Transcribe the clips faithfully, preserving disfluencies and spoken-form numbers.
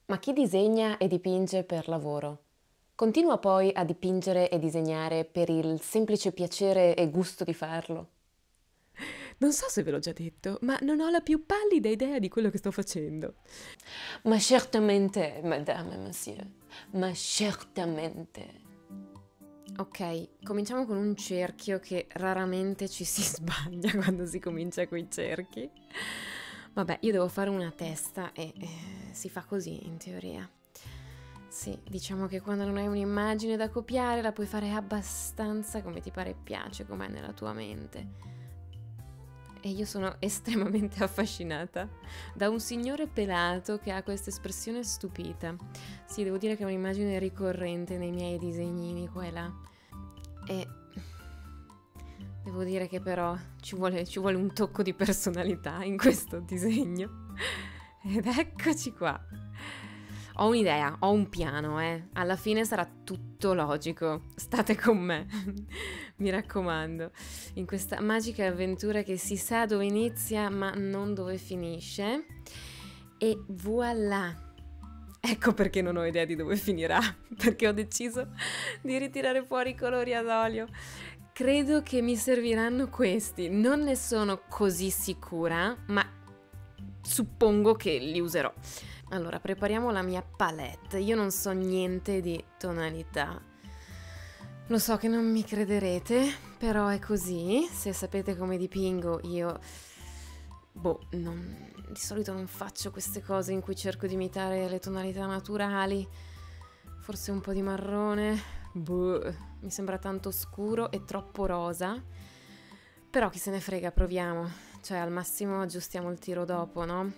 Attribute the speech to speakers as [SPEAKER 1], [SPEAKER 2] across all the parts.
[SPEAKER 1] Ma chi disegna e dipinge per lavoro? Continua poi a dipingere e disegnare per il semplice piacere e gusto di farlo?
[SPEAKER 2] Non so se ve l'ho già detto, ma non ho la più pallida idea di quello che sto facendo.
[SPEAKER 1] Ma certamente, madame et monsieur, ma certamente.
[SPEAKER 2] Ok, cominciamo con un cerchio che raramente ci si sbaglia quando si comincia coi cerchi. Vabbè, io devo fare una testa e eh, si fa così in teoria. Sì, diciamo che quando non hai un'immagine da copiare la puoi fare abbastanza come ti pare e piace, com'è nella tua mente. E io sono estremamente affascinata da un signore pelato che ha questa espressione stupita. Sì, devo dire che è un'immagine ricorrente nei miei disegnini qua e là. E devo dire che però ci vuole, ci vuole un tocco di personalità in questo disegno. Ed eccoci qua. Ho un'idea, ho un piano, eh. Alla fine sarà tutto logico. State con me, mi raccomando. In questa magica avventura che si sa dove inizia ma non dove finisce. E voilà! Ecco perché non ho idea di dove finirà, perché ho deciso di ritirare fuori i colori ad olio. Credo che mi serviranno questi, non ne sono così sicura, ma suppongo che li userò. Allora, prepariamo la mia palette. Io non so niente di tonalità. Lo so che non mi crederete, però è così. Se sapete come dipingo, io... Boh, non... di solito non faccio queste cose in cui cerco di imitare le tonalità naturali. Forse un po' di marrone. Boh, mi sembra tanto scuro e troppo rosa. Però chi se ne frega, proviamo. Cioè, al massimo aggiustiamo il tiro dopo, no?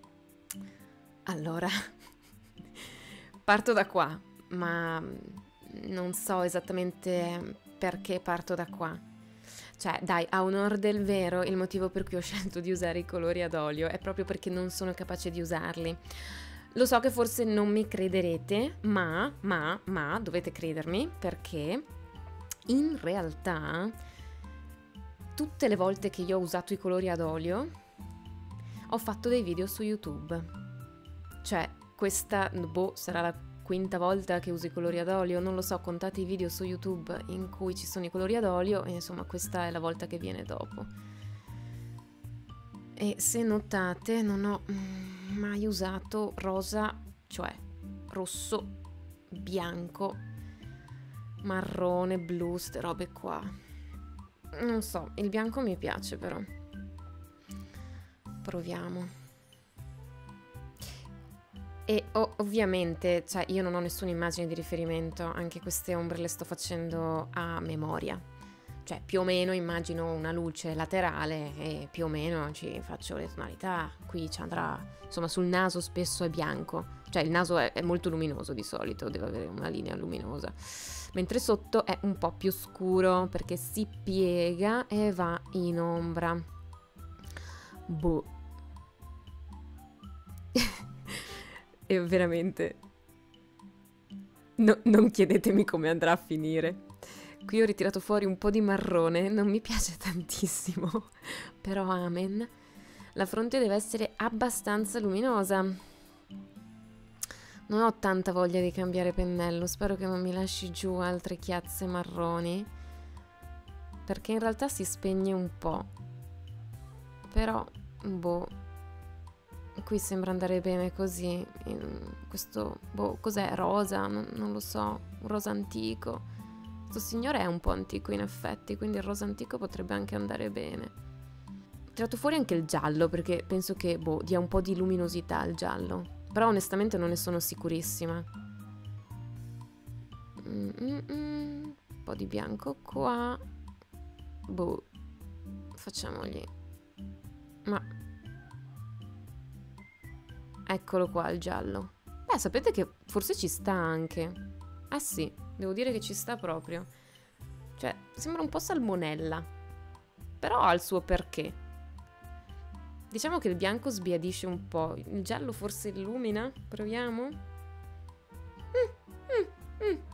[SPEAKER 2] Allora, parto da qua, ma non so esattamente perché parto da qua. Cioè, dai, a onor del vero, il motivo per cui ho scelto di usare i colori ad olio è proprio perché non sono capace di usarli. Lo so che forse non mi crederete, ma, ma, ma, dovete credermi, perché in realtà tutte le volte che io ho usato i colori ad olio ho fatto dei video su YouTube. Cioè, questa, boh, sarà la quinta volta che uso i colori ad olio, non lo so, contate i video su YouTube in cui ci sono i colori ad olio e insomma questa è la volta che viene dopo. E se notate non ho mm, mai usato rosa, cioè rosso, bianco, marrone, blu, ste robe qua. Non so, il bianco mi piace però. Proviamo. E oh, ovviamente, cioè, io non ho nessuna immagine di riferimento, anche queste ombre le sto facendo a memoria. Cioè, più o meno immagino una luce laterale e più o meno ci faccio le tonalità. Qui ci andrà, insomma, sul naso spesso è bianco. Cioè, il naso è, è molto luminoso di solito, deve avere una linea luminosa. Mentre sotto è un po' più scuro perché si piega e va in ombra. Boh. E veramente no, non chiedetemi come andrà a finire. Qui ho ritirato fuori un po' di marrone, non mi piace tantissimo, però amen. La fronte deve essere abbastanza luminosa. Non ho tanta voglia di cambiare pennello, spero che non mi lasci giù altre chiazze marroni, perché in realtà si spegne un po'. Però, boh... Qui sembra andare bene così, in questo, boh, cos'è, rosa, non, non lo so, un rosa antico. Questo signore è un po' antico in effetti, quindi il rosa antico potrebbe anche andare bene. Ho tirato fuori anche il giallo perché penso che, boh, dia un po' di luminosità al giallo. Però onestamente non ne sono sicurissima. Mm-mm-mm. Un po' di bianco qua. Boh, facciamogli. Ma... Eccolo qua il giallo. Beh, sapete che forse ci sta anche. Eh sì, devo dire che ci sta proprio. Cioè, sembra un po' salmonella. Però ha il suo perché. Diciamo che il bianco sbiadisce un po'. Il giallo forse illumina? Proviamo? Mm, mm, mm.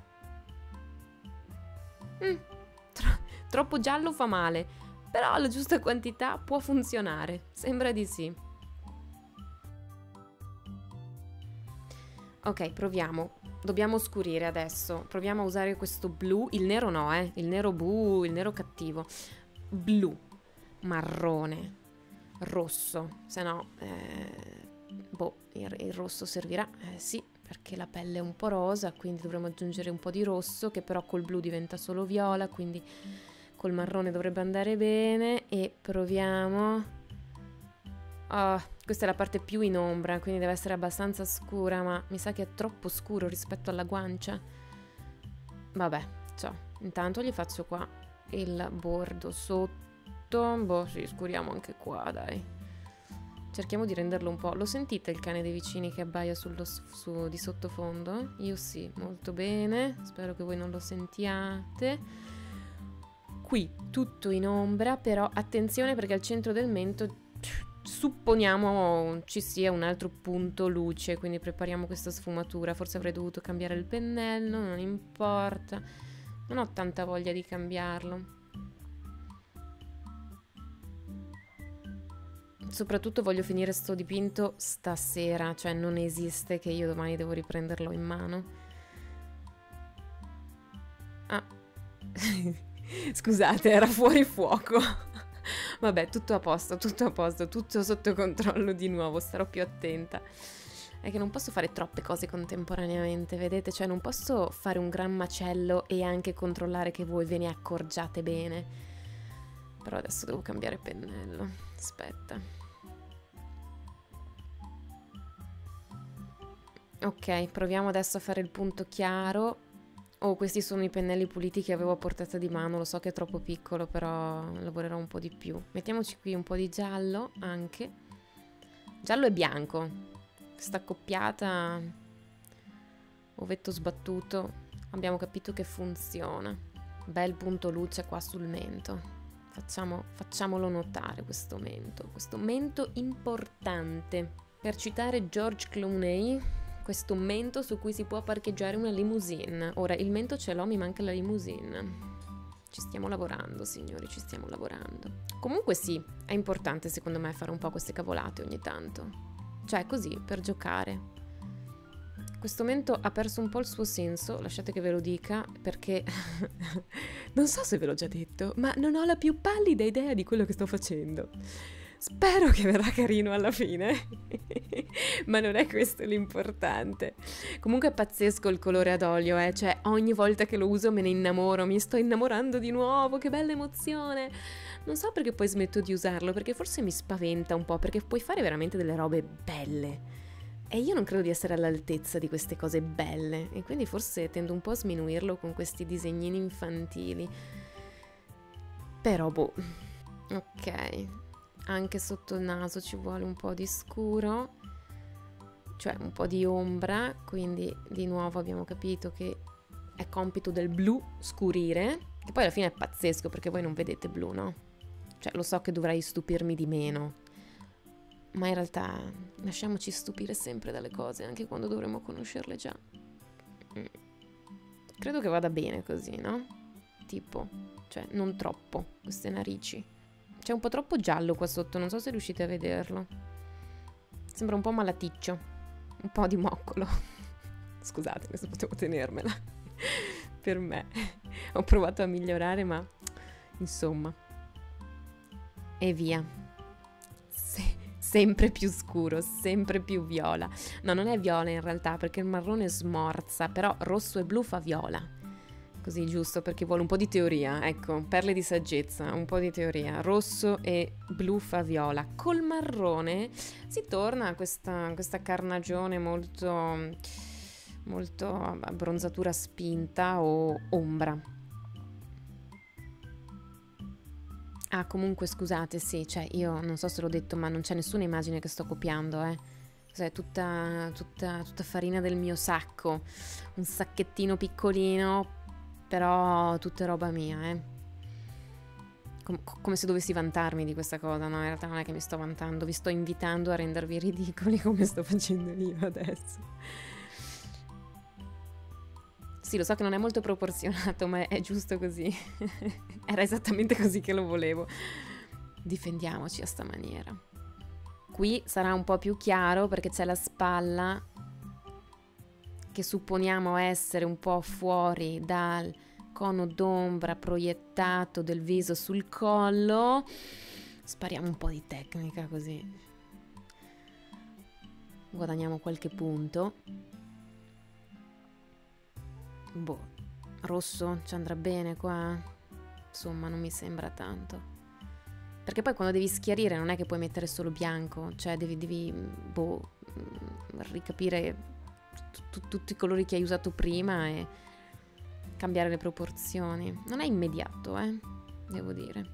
[SPEAKER 2] Mm. Tro- troppo giallo fa male. Però alla giusta quantità può funzionare. Sembra di sì. Ok, proviamo. Dobbiamo scurire adesso. Proviamo a usare questo blu. Il nero no, eh. Il nero bu, il nero cattivo. Blu, marrone, rosso. Se no, eh, boh, il, il rosso servirà. Eh sì, perché la pelle è un po' rosa, quindi dovremo aggiungere un po' di rosso, che però col blu diventa solo viola, quindi col marrone dovrebbe andare bene. E proviamo... Oh, questa è la parte più in ombra, quindi deve essere abbastanza scura, ma mi sa che è troppo scuro rispetto alla guancia. Vabbè, ciao. Intanto gli faccio qua il bordo sotto. Boh, sì, scuriamo anche qua, dai. Cerchiamo di renderlo un po'... Lo sentite il cane dei vicini che abbaia sullo, su, di sottofondo? Io sì, molto bene. Spero che voi non lo sentiate. Qui tutto in ombra, però attenzione perché al centro del mento... Supponiamo ci sia un altro punto luce, quindi prepariamo questa sfumatura. Forse avrei dovuto cambiare il pennello, non importa. Non ho tanta voglia di cambiarlo. Soprattutto voglio finire sto dipinto stasera, cioè non esiste che io domani devo riprenderlo in mano. Ah, scusate, era fuori fuoco. Vabbè, tutto a posto, tutto a posto, tutto sotto controllo di nuovo, starò più attenta. È che non posso fare troppe cose contemporaneamente, vedete? Cioè non posso fare un gran macello e anche controllare che voi ve ne accorgiate bene. Però adesso devo cambiare pennello, aspetta. Ok, proviamo adesso a fare il punto chiaro. Oh, questi sono i pennelli puliti che avevo a portata di mano, lo so che è troppo piccolo, però lavorerò un po' di più. Mettiamoci qui un po' di giallo anche. Giallo e bianco. Questa accoppiata, ovetto sbattuto, abbiamo capito che funziona. Bel punto luce qua sul mento. Facciamo, facciamolo notare questo mento, questo mento importante. Per citare George Clooney... Questo mento su cui si può parcheggiare una limousine. Ora, il mento ce l'ho, mi manca la limousine. Ci stiamo lavorando, signori, ci stiamo lavorando. Comunque sì, è importante secondo me fare un po' queste cavolate ogni tanto. Cioè, così, per giocare. Questo mento ha perso un po' il suo senso, lasciate che ve lo dica, perché... non so se ve l'ho già detto, ma non ho la più pallida idea di quello che sto facendo. Spero che verrà carino alla fine, ma non è questo l'importante. Comunque è pazzesco il colore ad olio, eh? Cioè ogni volta che lo uso me ne innamoro, mi sto innamorando di nuovo, che bella emozione. Non so perché poi smetto di usarlo, perché forse mi spaventa un po', perché puoi fare veramente delle robe belle. E io non credo di essere all'altezza di queste cose belle, e quindi forse tendo un po' a sminuirlo con questi disegnini infantili. Però boh, ok. Anche sotto il naso ci vuole un po' di scuro, cioè un po' di ombra, quindi di nuovo abbiamo capito che è compito del blu scurire, che poi alla fine è pazzesco perché voi non vedete blu, no? Cioè lo so che dovrei stupirmi di meno, ma in realtà lasciamoci stupire sempre dalle cose, anche quando dovremmo conoscerle già. Credo che vada bene così, no? Tipo, cioè non troppo queste narici. C'è un po' troppo giallo qua sotto, non so se riuscite a vederlo. Sembra un po' malaticcio, un po' di moccolo. Scusate, questo potevo tenermela per me. Ho provato a migliorare, ma insomma. E via. Se- sempre più scuro, sempre più viola. No, non è viola in realtà, perché il marrone smorza, però rosso e blu fa viola. Così giusto, perché vuole un po' di teoria, ecco, perle di saggezza, un po' di teoria. Rosso e blu fa viola. Col marrone si torna a questa, questa carnagione molto, molto abbronzatura spinta o ombra. Ah, comunque scusate, sì, cioè io non so se l'ho detto, ma non c'è nessuna immagine che sto copiando, eh. Cos'è? Tutta, tutta, tutta farina del mio sacco, un sacchettino piccolino, però tutta roba mia, eh. Com- come se dovessi vantarmi di questa cosa, no? In realtà non è che mi sto vantando, vi sto invitando a rendervi ridicoli come sto facendo io adesso. Sì, lo so che non è molto proporzionato, ma è giusto così. Era esattamente così che lo volevo. Difendiamoci a sta maniera. Qui sarà un po' più chiaro perché c'è la spalla. che supponiamo essere un po' fuori dal cono d'ombra proiettato del viso sul collo, spariamo un po' di tecnica così guadagniamo qualche punto. Boh, rosso ci andrà bene qua? Insomma, non mi sembra tanto. Perché poi quando devi schiarire non è che puoi mettere solo bianco, cioè devi, devi boh, ricapire t- t- tutti i colori che hai usato prima e cambiare le proporzioni. Non è immediato, eh, devo dire.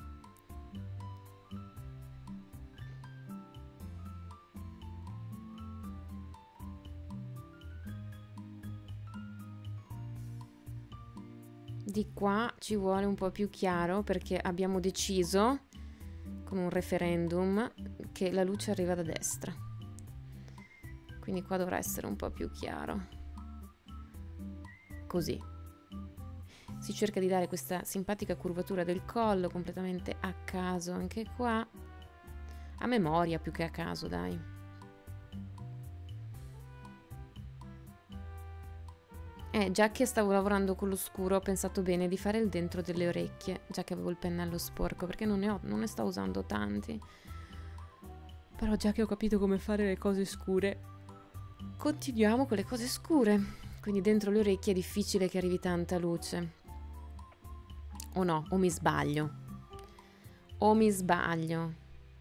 [SPEAKER 2] Di qua ci vuole un po' più chiaro perché abbiamo deciso con un referendum che la luce arriva da destra, quindi qua dovrà essere un po' più chiaro. Così si cerca di dare questa simpatica curvatura del collo completamente a caso anche qua, a memoria più che a caso, dai. Eh, già che stavo lavorando con lo scuro ho pensato bene di fare il dentro delle orecchie, già che avevo il pennello sporco, perché non ne ho, non ne sto usando tanti. Però già che ho capito come fare le cose scure, continuiamo con le cose scure. Quindi dentro le orecchie è difficile che arrivi tanta luce. O no, o mi sbaglio. O mi sbaglio.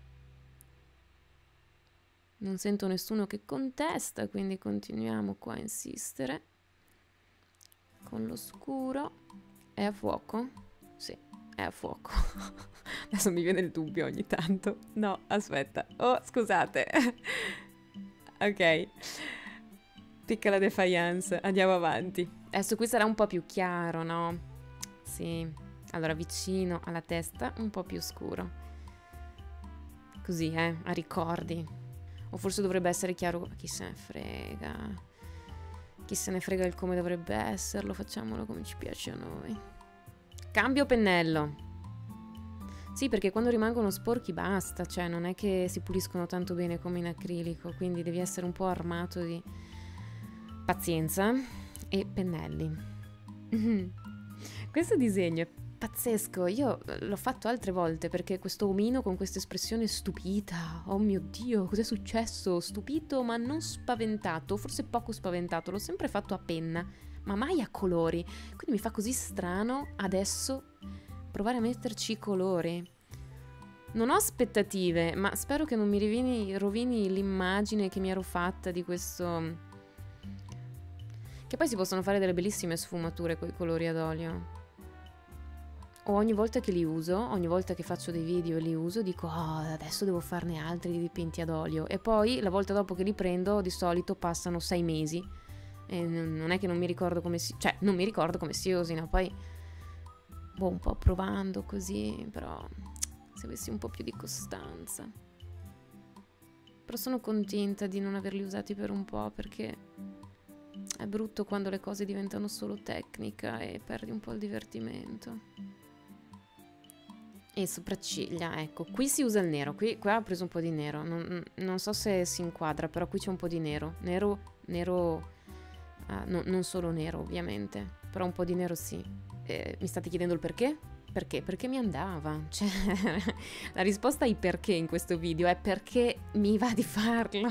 [SPEAKER 2] Non sento nessuno che contesta, quindi continuiamo qua a insistere. Con lo scuro. È a fuoco? Sì, è a fuoco. Adesso mi viene il dubbio ogni tanto. No, aspetta. Oh, scusate. Ok. Piccola defiance. Andiamo avanti. Adesso qui sarà un po' più chiaro, no? Sì. Allora, vicino alla testa, un po' più scuro. Così, eh, a ricordi. O forse dovrebbe essere chiaro. Chi se ne frega. Chi se ne frega il come dovrebbe esserlo, facciamolo come ci piace a noi. Cambio pennello. Sì, perché quando rimangono sporchi basta, cioè non è che si puliscono tanto bene come in acrilico, quindi devi essere un po' armato di pazienza e pennelli. Questo disegno è pazzesco, io l'ho fatto altre volte perché questo omino con questa espressione stupita, oh mio Dio, cos'è successo? Stupito ma non spaventato, forse poco spaventato, l'ho sempre fatto a penna, ma mai a colori, quindi mi fa così strano adesso provare a metterci i colori. Non ho aspettative, ma spero che non mi rovini, rovini l'immagine che mi ero fatta di questo, che poi si possono fare delle bellissime sfumature con i colori ad olio. O ogni volta che li uso, ogni volta che faccio dei video e li uso, dico oh, adesso devo farne altri di dipinti ad olio. E poi la volta dopo che li prendo, di solito passano sei mesi. E non è che non mi ricordo come si... Cioè, non mi ricordo come si usino. Poi, boh, un po' provando così, però se avessi un po' più di costanza. Però sono contenta di non averli usati per un po', perché è brutto quando le cose diventano solo tecnica e perdi un po' il divertimento. E sopracciglia, ecco, qui si usa il nero, qui qua ho preso un po' di nero, non, non so se si inquadra, però qui c'è un po' di nero, nero, nero, uh, no, non solo nero ovviamente, però un po' di nero sì. Eh, mi state chiedendo il perché? Perché? Perché mi andava, cioè la risposta ai perché in questo video è perché mi va di farlo.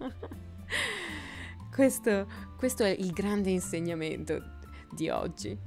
[SPEAKER 2] questo, questo è il grande insegnamento di oggi.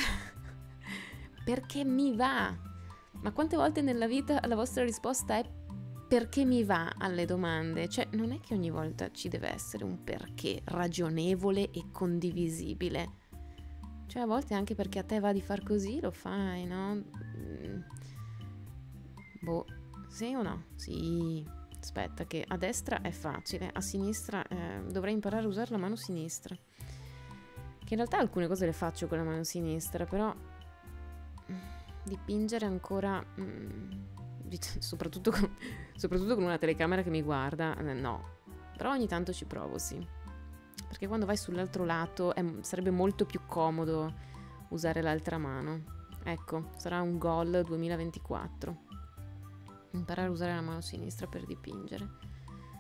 [SPEAKER 2] Perché mi va. Ma quante volte nella vita la vostra risposta è perché mi va alle domande? Cioè, non è che ogni volta ci deve essere un perché ragionevole e condivisibile. Cioè, a volte anche perché a te va di far così, lo fai, no? Mm. Boh, sì o no? Sì. Aspetta, che a destra è facile, a sinistra eh, dovrei imparare a usare la mano sinistra. Che in realtà alcune cose le faccio con la mano sinistra, però... dipingere ancora, mm, soprattutto, con, soprattutto con una telecamera che mi guarda, eh, no. Però ogni tanto ci provo, sì. Perché quando vai sull'altro lato è, sarebbe molto più comodo usare l'altra mano. Ecco, sarà un goal duemilaventiquattro. Imparare a usare la mano sinistra per dipingere.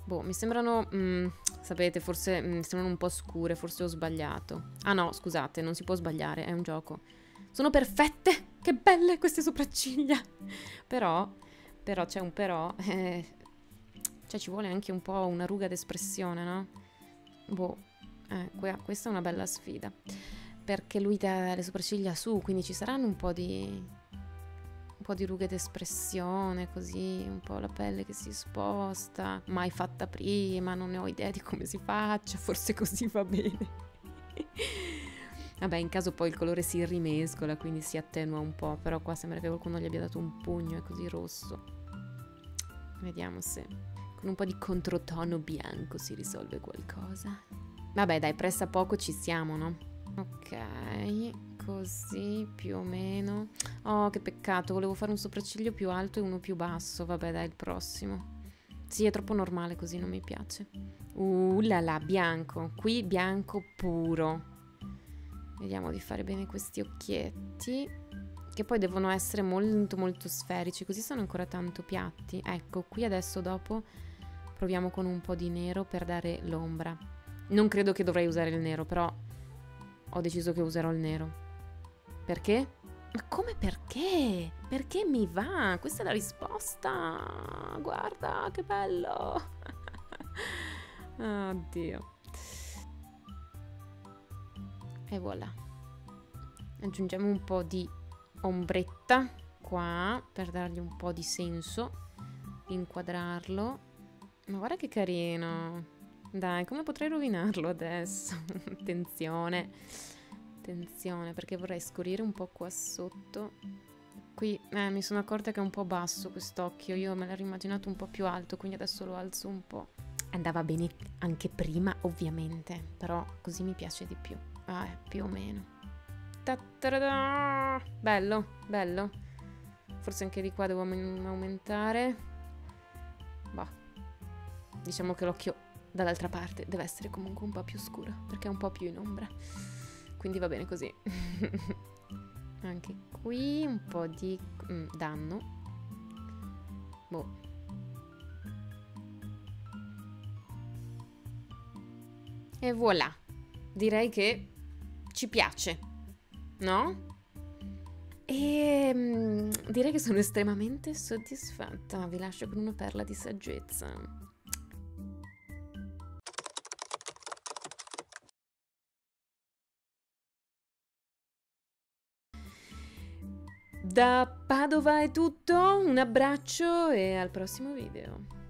[SPEAKER 2] Boh, mi sembrano, mm, sapete, forse mm, mi sembrano un po' scure, forse ho sbagliato. Ah no, scusate, non si può sbagliare, è un gioco. Sono perfette! Che belle queste sopracciglia! Però, però, c'è un però, eh, cioè ci vuole anche un po' una ruga d'espressione, no? Boh, eh, que- questa è una bella sfida. Perché lui ha le sopracciglia su, quindi ci saranno un po' di... un po' di rughe d'espressione, così, un po' la pelle che si sposta, mai fatta prima, non ne ho idea di come si faccia, forse così va bene. Vabbè, in caso poi il colore si rimescola, quindi si attenua un po', però qua sembra che qualcuno gli abbia dato un pugno, è così rosso. Vediamo se con un po' di controtono bianco si risolve qualcosa. Vabbè, dai, presto a poco ci siamo, no? Ok, così più o meno. Oh, che peccato, volevo fare un sopracciglio più alto e uno più basso. Vabbè, dai, il prossimo. Sì, è troppo normale così, non mi piace. Uh, là là, bianco. Qui bianco puro. Vediamo di fare bene questi occhietti, che poi devono essere molto molto sferici, così sono ancora tanto piatti. Ecco, qui adesso dopo proviamo con un po' di nero per dare l'ombra. Non credo che dovrei usare il nero, però ho deciso che userò il nero. Perché? Ma come perché? Perché mi va? Questa è la risposta. Guarda, che bello. Oddio. E voilà. Aggiungiamo un po' di ombretta qua per dargli un po' di senso, inquadrarlo. Ma guarda che carino. Dai, come potrei rovinarlo adesso? Attenzione. Attenzione, perché vorrei scurire un po' qua sotto. Qui eh, mi sono accorta che è un po' basso quest'occhio. Io me l'ero immaginato un po' più alto, quindi adesso lo alzo un po'. Andava bene anche prima, ovviamente, però così mi piace di più. Ah, eh, più o meno. Ta-ta-da-da! Bello, bello. Forse anche di qua devo aumentare. Bah. Diciamo che l'occhio dall'altra parte deve essere comunque un po' più scuro, perché è un po' più in ombra. Quindi va bene così. Anche qui un po' di mm, danno. Boh. E voilà. Direi che ci piace, no? E mm, direi che sono estremamente soddisfatta. Vi lascio con una perla di saggezza. Da Padova è tutto, un abbraccio e al prossimo video.